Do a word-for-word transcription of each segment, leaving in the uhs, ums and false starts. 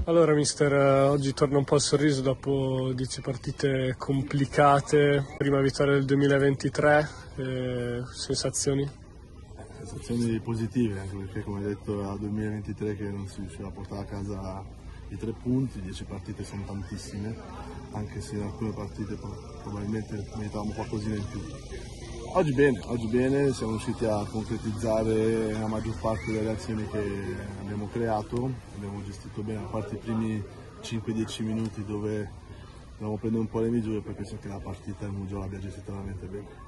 Allora mister, oggi torna un po' il sorriso dopo dieci partite complicate, prima vittoria del duemilaventitré, eh, sensazioni? Sensazioni positive, anche perché come detto era il duemilaventitré che non si riusciva a portare a casa i tre punti, dieci partite sono tantissime, anche se in alcune partite probabilmente meritavamo qualcosina in più. Oggi bene, oggi bene, siamo riusciti a concretizzare la maggior parte delle azioni che abbiamo creato, abbiamo gestito bene, a parte i primi cinque dieci minuti dove dobbiamo prendere un po' le misure, poi penso che la partita il Mugello l'abbia gestita veramente bene.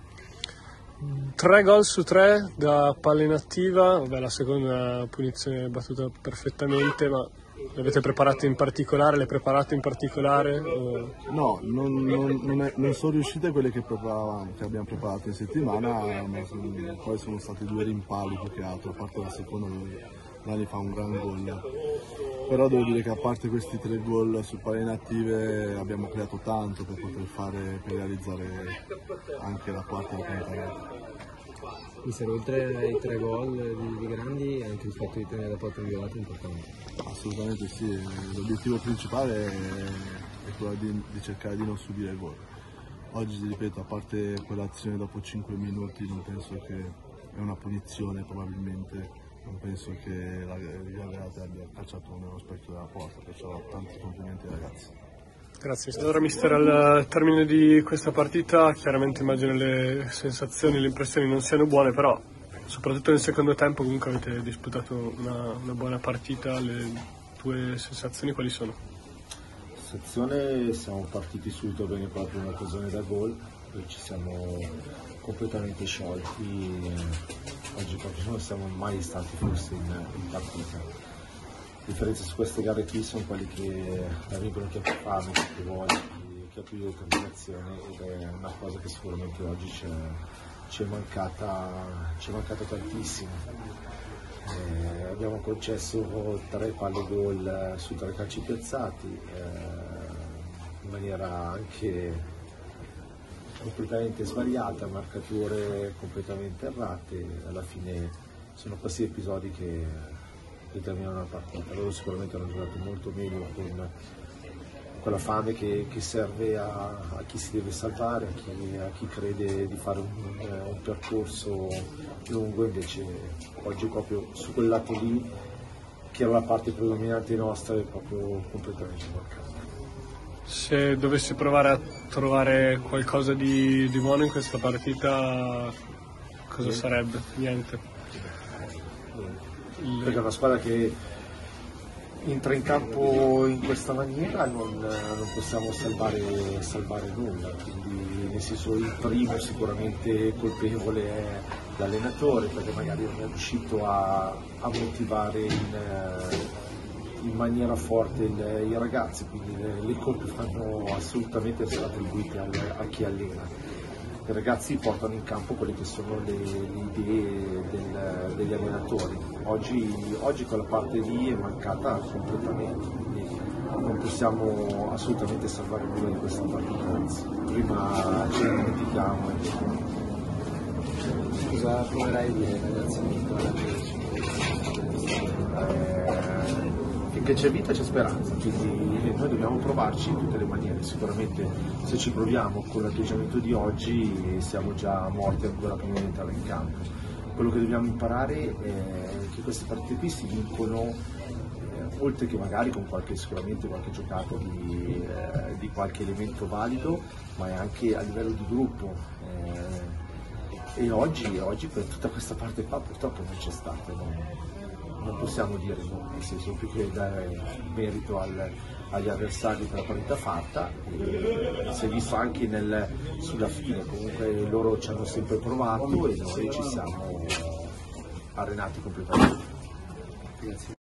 Tre gol su tre da palla inattiva, vabbè, la seconda punizione è battuta perfettamente, ma le avete preparate in particolare, le preparate in particolare? O... No, non, non, non, è, non sono riuscite quelle che, che abbiamo preparato in settimana, ma sono, poi sono stati due rimpalli più che altro, a parte la seconda dove Dani fa un gran gol. Però devo dire che a parte questi tre gol su palle inattive abbiamo creato tanto per poter fare, per realizzare anche la quarta e la quinta rete. Mister, oltre ai tre gol di, di Grandi, anche il fatto di tenere la porta inviolata è importante. Assolutamente sì, l'obiettivo principale è, è quello di, di cercare di non subire gol. Oggi, ripeto, a parte quell'azione dopo cinque minuti, non penso che è una punizione probabilmente, non penso che la Gallerate abbia calciato nello specchio della porta, perciò tanti complimenti ai ragazzi. Grazie. Allora mister, al termine di questa partita chiaramente immagino le sensazioni, le impressioni non siano buone, però soprattutto nel secondo tempo comunque avete disputato una, una buona partita. Le tue sensazioni quali sono? Sensazione, siamo partiti subito bene con la prima occasione da gol, poi ci siamo completamente sciolti, oggi proprio non siamo mai stati forse in, in partita. La differenza su queste gare qui sono quelli che arrivano chi ha più fame, chi ha più voglia, chi ha più determinazione, ed è una cosa che sicuramente oggi ci è mancata, ci è mancata tantissimo. Eh, abbiamo concesso tre palle gol su tre calci piazzati, eh, in maniera anche completamente sbagliata, marcature completamente errate. Alla fine sono questi episodi che determinano la partita. Loro sicuramente hanno giocato molto meglio con quella fame che, che serve a, a chi si deve salvare, a chi, a chi crede di fare un, un percorso lungo. Invece oggi proprio su quel lato lì, che era la parte predominante nostra, è proprio completamente mancata. Se dovessi provare a trovare qualcosa di, di buono in questa partita, cosa Niente. sarebbe? Niente. Niente. Perché è una squadra che entra in campo in questa maniera, non, non possiamo salvare, salvare nulla, quindi nel senso il primo sicuramente colpevole è l'allenatore, perché magari non è riuscito a, a motivare in, in maniera forte il, i ragazzi, quindi le, le colpe vanno assolutamente essere attribuite al, a chi allena. I ragazzi portano in campo quelle che sono le, le idee del, degli allenatori. Oggi, oggi quella parte lì è mancata completamente, quindi non possiamo assolutamente salvare nulla di questa partita, anzi prima ce ne dimentichiamo. Cosa proverai a dire ragazzi? Eh, finché c'è vita c'è speranza, quindi noi dobbiamo provarci in tutte le maniere. Sicuramente se ci proviamo con l'atteggiamento di oggi siamo già morti ancora prima di entrare in campo. Quello che dobbiamo imparare è che queste partite qui si vincono, eh, oltre che magari con qualche, sicuramente qualche giocata di, eh, di qualche elemento valido, ma è anche a livello di gruppo. Eh, e oggi, oggi per tutta questa parte qua purtroppo non c'è stata. No? Non possiamo dire no, nel senso più che dare merito al, agli avversari per la partita fatta. E si è visto anche nel, sulla fine, comunque loro ci hanno sempre provato e noi ci siamo arenati completamente. Grazie.